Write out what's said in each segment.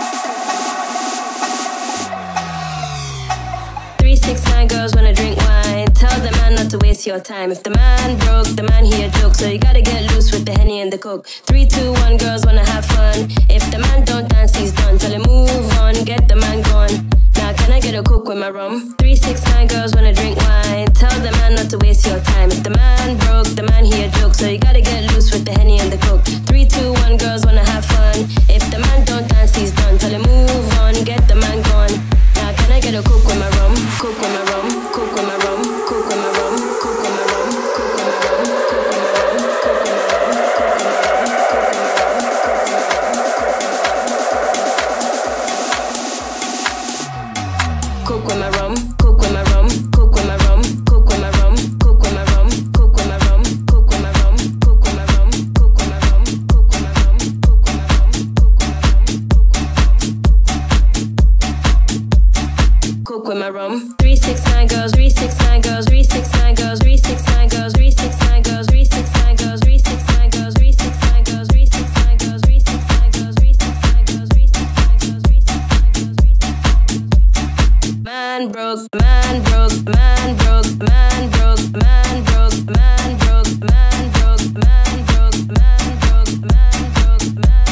369 girls wanna drink wine. Tell the man not to waste your time. If the man broke, the man he a joke. So you gotta get loose with the Henny and the Coke. 321 girls wanna have fun. If the man don't dance, he's done. Tell him move on, get the man gone. Now can I get a Coke with my rum? 369 girls wanna drink wine. Tell the man not to waste your time. If the man broke, the man he a joke. So you gotta get loose with the Henny and the Coke. 321 girls wanna have fun. If the man don't dance, he's done. Tell him move on, get the man gone. Now can I get a Coke with my rum? Coke with my rum, Coke with my rum, Coke with my rum, Coke with my rum, Coke with my rum, Coke with my rum, Coke with my rum, Coke with my rum, Coke with my rum, Coke with my rum, Coke with my rum, Coke with my rum, Coke with my rum, Coke with my rum, Coke with my rum, Coke with my rum, Coke with my rum, Coke with my rum, Coke with my rum, Coke with my rum. 369 girls, 369 girls, 369 girls, 369 girls, 369 girls, 369 girls, 369 girls, 369 girls, 369 girls, 369 girls, 369 girls, 369 girls, man broke, man broke, man broke, man broke, man broke, man broke, man broke, man broke, man broke, man broke, man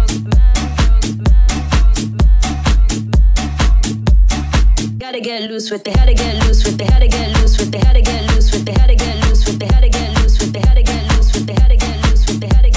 broke, gotta get loose with the, gotta get loose with the, gotta get loose with the, gotta get loose with the, gotta get loose with the, gotta get loose with the, gotta get loose with the, gotta get loose with the, gotta get